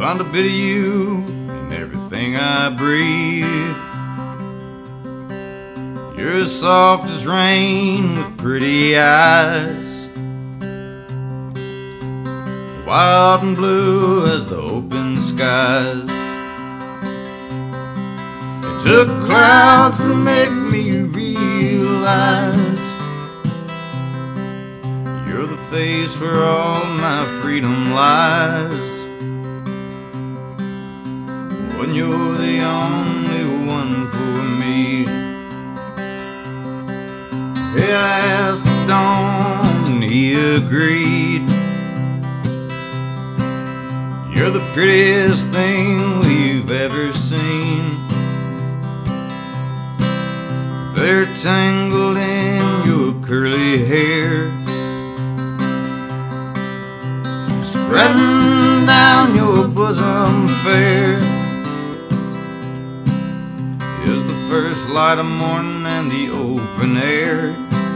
Find a bit of you in everything I breathe. You're as soft as rain with pretty eyes, wild and blue as the open skies. It took clouds to make me realize you're the face where all my freedom lies. When you're the only one for me. He asked Dawn and he agreed. You're the prettiest thing we've ever seen. They're tangled in your curly hair, spreading down your bosom fair. Is the first light of morning and the open air.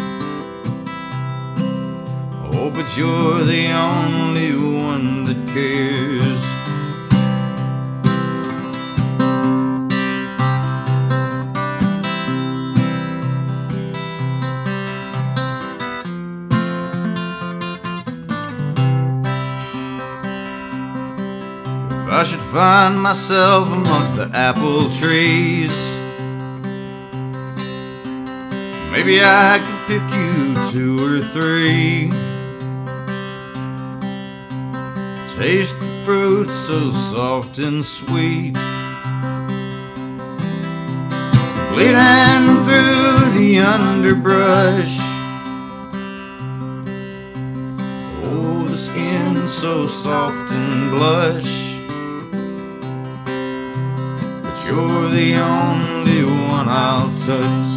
Oh, but you're the only one that cares. If I should find myself amongst the apple trees, maybe I could pick you 2 or 3. Taste the fruit so soft and sweet, bleeding through the underbrush. Oh, the skin so soft and blush. But you're the only one I'll touch.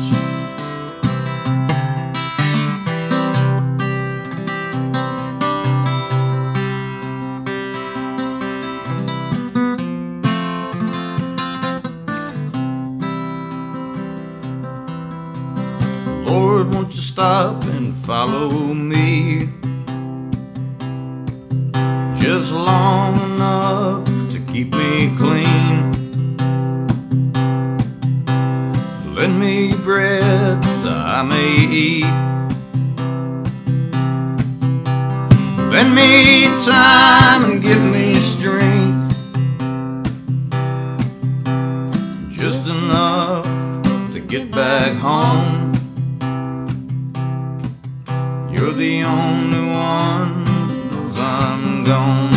Lord, won't you stop and follow me just long enough to keep me clean. Lend me bread so I may eat. Lend me time and give me strength, just enough to get back home. You're the only one who knows I'm gone.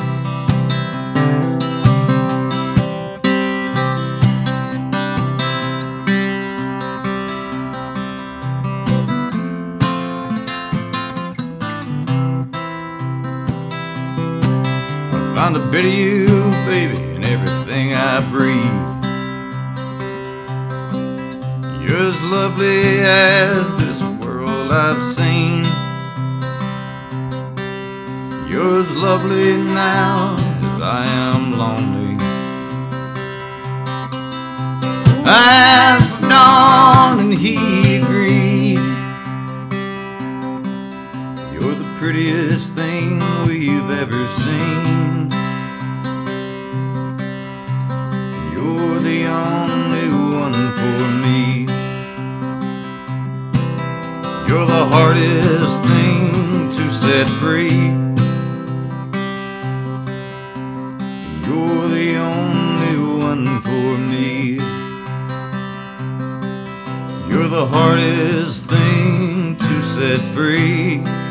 I found a bit of you, baby, in everything I breathe. You're as lovely as this world I've seen. You're as lovely now as I am lonely. I asked for Dawn and he agreed. You're the prettiest thing we've ever seen. You're the only one for me. You're the hardest thing to set free. You're the only one for me. You're the hardest thing to set free.